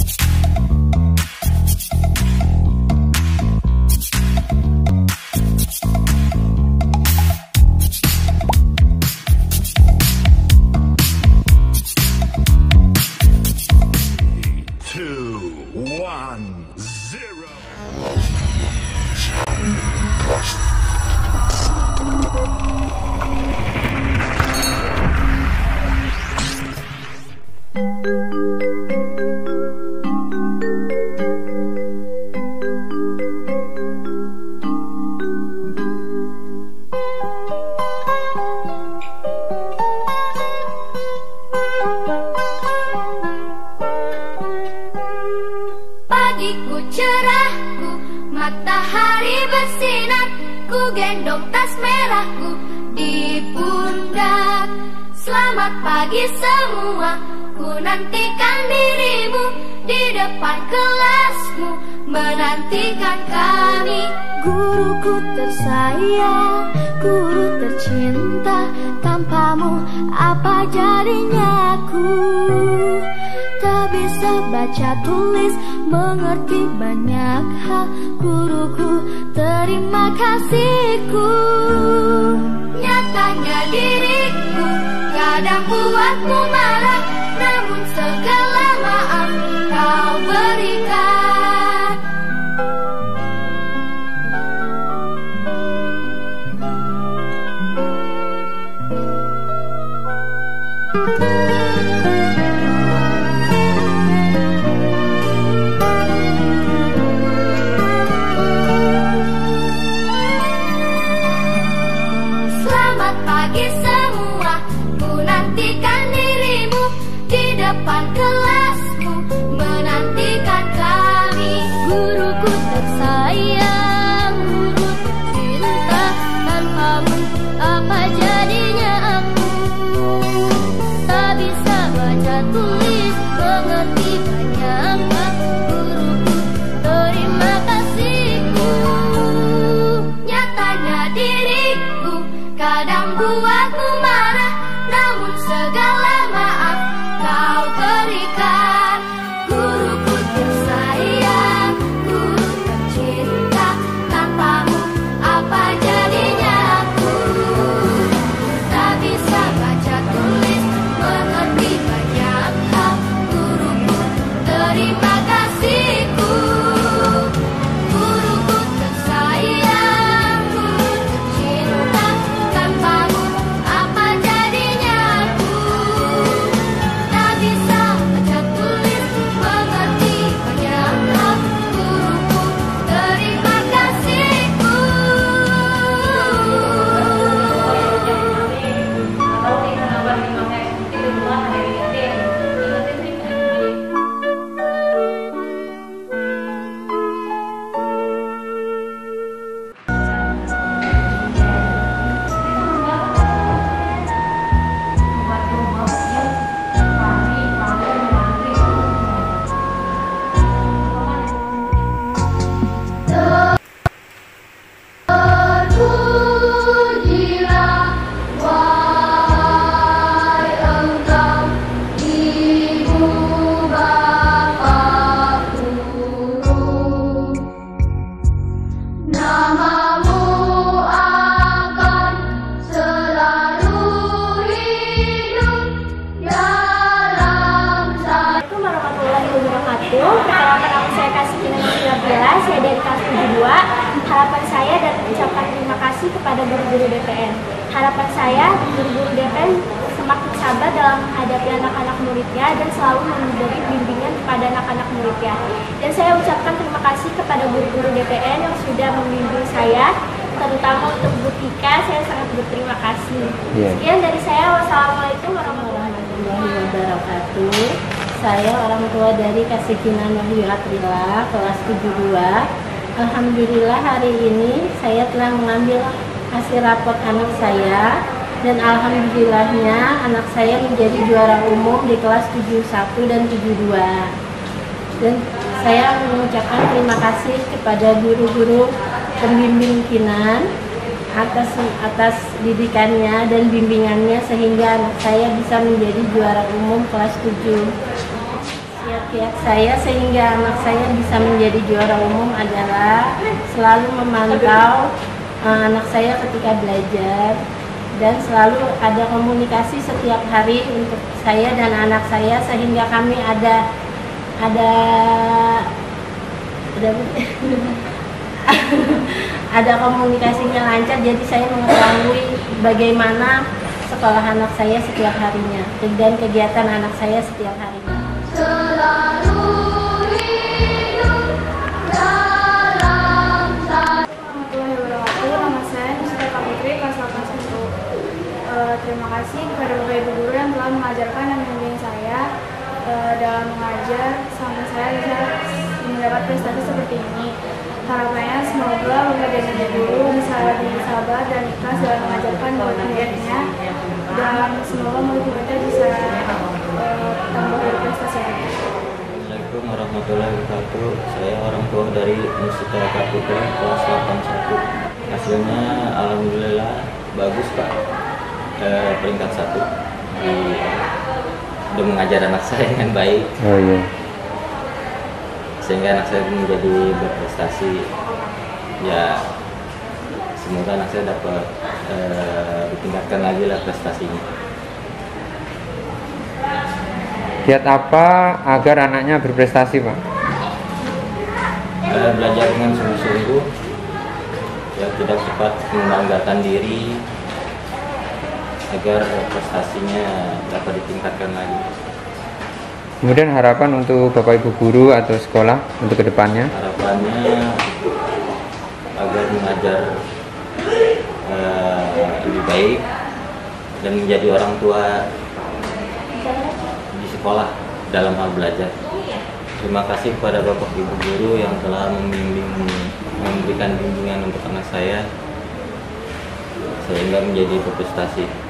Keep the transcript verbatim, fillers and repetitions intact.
Pagiku cerahku, matahari bersinar, ku gendong tas merahku di pundak. Selamat pagi semua, ku nantikan dirimu di depan kelasmu, menantikan kami. Guruku tersayang, guru tercinta, tanpamu apa jadinya aku? Tak bisa baca tulis, mengerti banyak hal. Guruku, terima kasihku. Nyatanya diriku kadang buatmu marah, namun segala maaf kau berikan. Selamat pagi semua, ku nantikan dirimu di depan kelasmu, menantikan kami. Guruku tersayang, guru tercinta, tanpamu apa jadinya aku? Tak bisa baca tulis, mengerti banyak hal. Guruku, terima kasihku. Nyatanya diriku kadang buatmu marah, namun segala maaf kau berikan. Guruku tersayang, guru tercinta, tanpamu apa jadinya aku? Tak bisa baca tulis, mengerti banyak hal. Guruku, terima kasihku. Guruku tersayang, guru tercinta, tanpamu apa jadinya aku? Tak bisa baca tulis, mengerti banyak hal. Guruku, terima kasihku. Terpujilah wahai Engkau, Ibu Bapa Guru. Namamu akan selalu hidup dalam saya. Assalamualaikum warahmatullahi wabarakatuh. Perkenalkan, nama saya Kasih Nabila, saya dari kelas tujuh puluh dua. Harapan saya dan ucapan terima kasih kepada guru-guru D P N. Harapan saya guru-guru D P N semakin sabar dalam menghadapi anak-anak muridnya dan selalu memberi bimbingan kepada anak-anak muridnya. Dan saya ucapkan terima kasih kepada guru-guru D P N yang sudah membimbing saya, terutama untuk Bu Tika. Saya sangat berterima kasih. Yeah. Sekian dari saya. Wassalamualaikum warahmatullahi wabarakatuh. Saya orang tua dari Kasihina Nabila, kelas tujuh puluh dua. Alhamdulillah hari ini saya telah mengambil hasil rapot anak saya, dan alhamdulillahnya anak saya menjadi juara umum di kelas tujuh puluh satu dan tujuh puluh dua. Dan saya mengucapkan terima kasih kepada guru-guru pembimbing Kinan atas atas didikannya dan bimbingannya sehingga anak saya bisa menjadi juara umum kelas tujuh. kiat saya sehingga anak saya bisa menjadi juara umum adalah selalu memantau uh, anak saya ketika belajar dan selalu ada komunikasi setiap hari untuk saya dan anak saya sehingga kami ada ada ada ada komunikasinya lancar, jadi saya mengetahui bagaimana sekolah anak saya setiap harinya dan kegiatan anak saya setiap harinya. selalu hidup dalam satu. Warahmatullahi wabarakatuh. Nama saya Nusrata Putri, kelas delapan satu. Eh, terima kasih kepada Bapak Ibu guru yang telah mengajarkan dan membimbing saya eh, dalam mengajar sampai saya bisa mendapat prestasi seperti ini. Harapannya semoga Bapak dan Ibu guru bisa lebih sabar dan ikhlas dalam mengajarkan murid-muridnya, dan semoga murid-muridnya bisa eh, tambah berprestasi lagi. Assalamualaikum warahmatullahi wabarakatuh. Saya orang tua dari Nusrata Putri kelas delapan satu. Hasilnya alhamdulillah bagus Pak. Eh, peringkat satu di udah mengajar anak saya dengan baik. Oh iya. Sehingga anak saya menjadi berprestasi. Ya semoga anak saya dapat eh, ditingkatkan lagi lah prestasinya. Kiat apa agar anaknya berprestasi, Pak? Eh, belajar dengan sungguh-sungguh, ya tidak cepat membanggakan diri agar prestasinya dapat ditingkatkan lagi. Kemudian harapan untuk Bapak Ibu guru atau sekolah untuk kedepannya? Harapannya agar mengajar eh, lebih baik dan menjadi orang tua di sekolah dalam hal belajar. Terima kasih kepada Bapak Ibu guru yang telah membimbing, memberikan bimbingan untuk anak saya sehingga menjadi berprestasi.